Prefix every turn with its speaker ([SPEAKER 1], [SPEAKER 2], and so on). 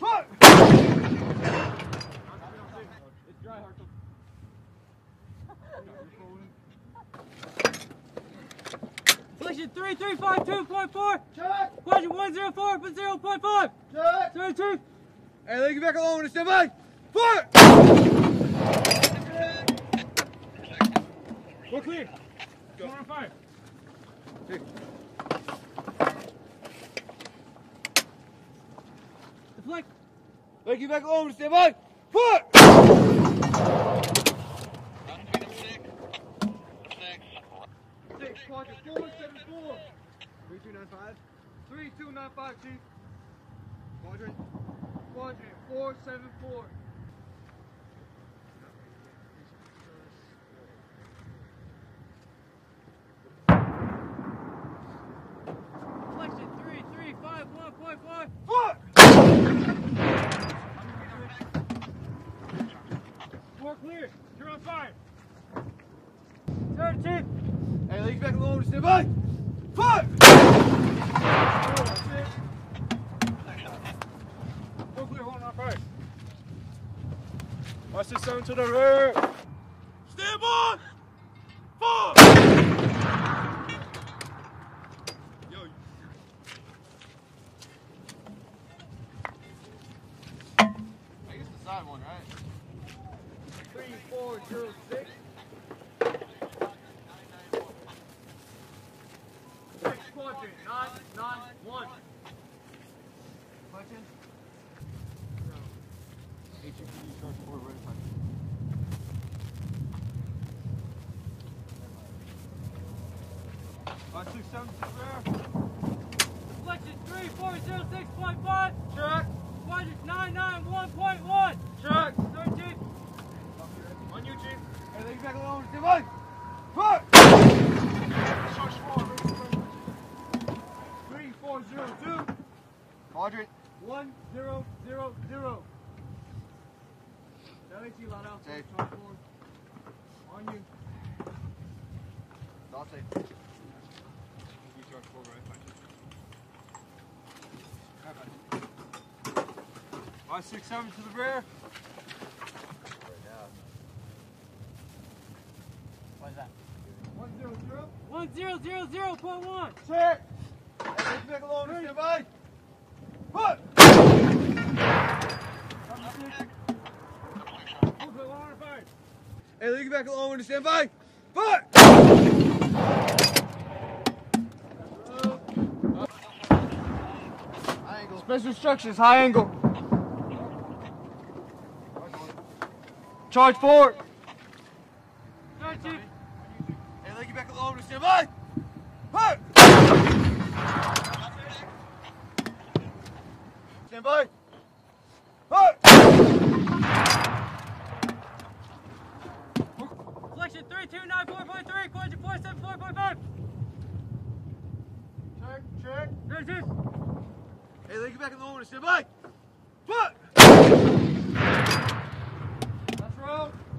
[SPEAKER 1] Foot!
[SPEAKER 2] It's dry, Hartzell. Selection 3352.4.
[SPEAKER 1] Check!
[SPEAKER 2] Quadrant 104.0.5.
[SPEAKER 1] Check!
[SPEAKER 2] 32.
[SPEAKER 1] Hey, let get back along and stand by. Foot!
[SPEAKER 2] We're clear. Go on fire. Deflect.
[SPEAKER 1] Let get back along and stand by. Foot! Six, quadrant 474. 3295. 3295, Chief. Quadrant 474.
[SPEAKER 2] Deflection 3351.5.
[SPEAKER 1] Foot!
[SPEAKER 2] We're clear. You're on fire. 32.
[SPEAKER 1] Hey, let get back along and stand by. Foot!
[SPEAKER 2] We're clear. Hold on fire. Watch this zone to the rear.
[SPEAKER 1] Stand by! Foot! Yo. I guess the side one, right? 3406. 6 quadrant 991. Question? No. HEP charge 4 right side.
[SPEAKER 2] Deflection 3406.5.
[SPEAKER 1] Check.
[SPEAKER 2] Quadrant 991.1.
[SPEAKER 1] Check.
[SPEAKER 2] 13.
[SPEAKER 1] On you, Chief. Hey, let get back along and stand by. Foot! 3402. Quadrant 1000.
[SPEAKER 2] LAC loud out.
[SPEAKER 1] Safe.
[SPEAKER 2] On you.
[SPEAKER 1] All safe. You charge 4 right. 567 to the rear.
[SPEAKER 2] What is that?
[SPEAKER 1] 100.
[SPEAKER 2] 1000.1.
[SPEAKER 1] Check. Hey, let get back along and stand by. Foot! Hey, let get back along and stand by. Foot! Special instructions, high angle. Charge forward.
[SPEAKER 2] Hey, Chief.
[SPEAKER 1] Hey, let get back along and stand by. Foot! Stand by. Foot!
[SPEAKER 2] Deflection 3294.3. Quadrant 474.5.
[SPEAKER 1] Check, check.
[SPEAKER 2] 32.
[SPEAKER 1] Hey, let get back along and stand by. Foot! That's round.